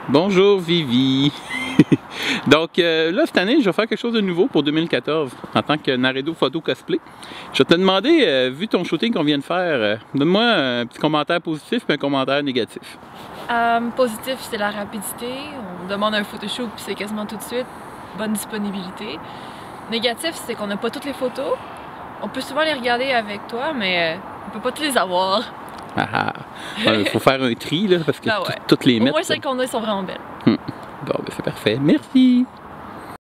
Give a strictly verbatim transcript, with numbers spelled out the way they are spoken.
Bonjour Vivi! Donc euh, là, cette année, je vais faire quelque chose de nouveau pour deux mille quatorze en tant que Naredo Photo Cosplay. Je vais te demander, euh, vu ton shooting qu'on vient de faire, euh, donne-moi un petit commentaire positif et un commentaire négatif. Euh, positif, c'est la rapidité. On demande un photoshoot puis c'est quasiment tout de suite. Bonne disponibilité. Négatif, c'est qu'on n'a pas toutes les photos. On peut souvent les regarder avec toi, mais euh, on peut pas toutes les avoir. Ah, il faut faire un tri là, parce que Ben ouais. toutes les mettre. Au moins celles qu'on a sont vraiment belles. Hum. Bon, ben c'est parfait. Merci!